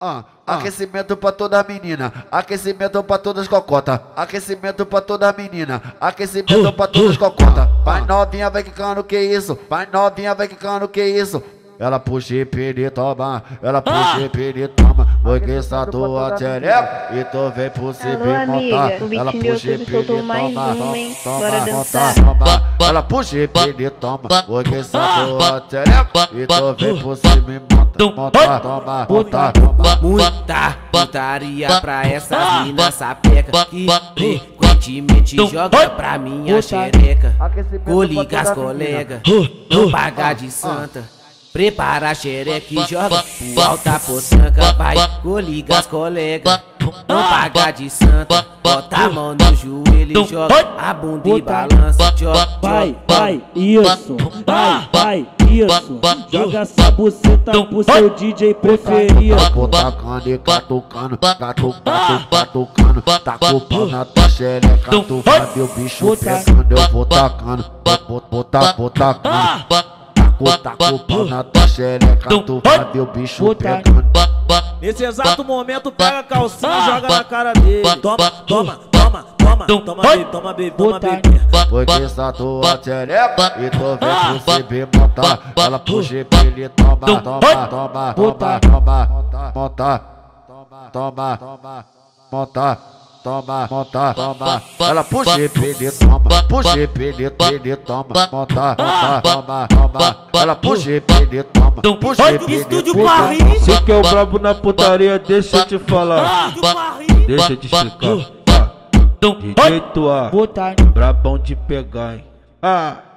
Aquecimento pra toda menina, aquecimento pra todas cocota, aquecimento pra toda menina, aquecimento pra todas cocota. Vai novinha, vai quicando, que isso? Vai novinha, vai quicando, que isso? Ela puxa e pede, toma, ela puxa e pede, toma. Porque essa tua tchereca e tu vem por cima e montar. Ela puxa e pede, toma, toma. Ela puxa e pede, toma. Porque essa tua tchereca e tu vem por cima e montar, toma, montar. Muita putaria pra essas minas sapeca que frequentemente joga pra minha xereca. Coliga as colegas, não paga de santa. Prepara a xereca e joga pro alta potranca. Vai, coliga as colegas, não paga de santa. Bota a mão no joelho e joga a bunda e balança. Vai, isso, vai, isso. Joga essa buceta pro seu DJ preferido. Vou tacando e catucando, catucando. Taca o pau na tua xereca, tu vai ver o bicho pegando. Eu vou tacando, vou tacando. Taca o pau na tua xereca, tu vai ver o bicho pegando. Nesse exato momento pega a calcinha e joga na cara dele. Toma, baby. Porque essa tua xereca e tu vem por cima e montar. Ela puxa e pede, toma, toma. Ela puxa e pede, toma, puxa e pede, toma, montar, toma. Ela puxa e pede, toma, puxa e pede, Você que é o brabo na putaria, deixa eu te falar. Deixa eu te explicar. De jeito A, brabão de pegar, hein.